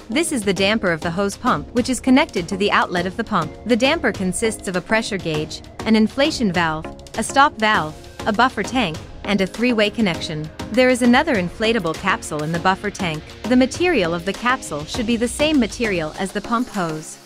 This is the damper of the hose pump, which is connected to the outlet of the pump. The damper consists of a pressure gauge, an inflation valve, a stop valve, a buffer tank, and a three-way connection. There is another inflatable capsule in the buffer tank. The material of the capsule should be the same material as the pump hose.